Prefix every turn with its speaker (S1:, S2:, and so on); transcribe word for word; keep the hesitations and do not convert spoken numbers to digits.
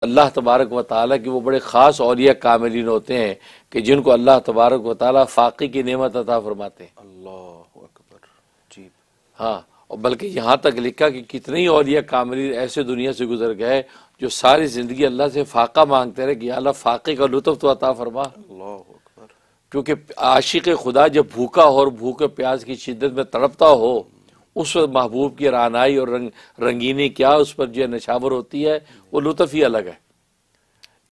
S1: अल्लाह तबारक व ताला की वो बड़े ख़ास औलिया कामिलीन होते हैं कि जिनको अल्लाह तबारक व ताला फाक़ी की नेमत अता फरमाते हैं।
S2: अल्लाहु अकबर जी।
S1: हाँ, और बल्कि यहाँ तक लिखा कि कितने ही औलिया कामिलीन ऐसे दुनिया से गुजर गए जो सारी ज़िंदगी अल्लाह से फ़ाक़ा मांगते रहे कि या अल्लाह फ़ाक़े का लुत्फ़ तो अता फरमा।
S2: अल्लाहु अकबर।
S1: क्योंकि आशिक़ खुदा जब भूखा हो और भूखे प्यास की शिद्दत में तड़पता हो, उस वक्त महबूब की रानाई और रंग रंगीनी क्या उस पर जो नशावर होती है, वो लुत्फ़ ही अलग है।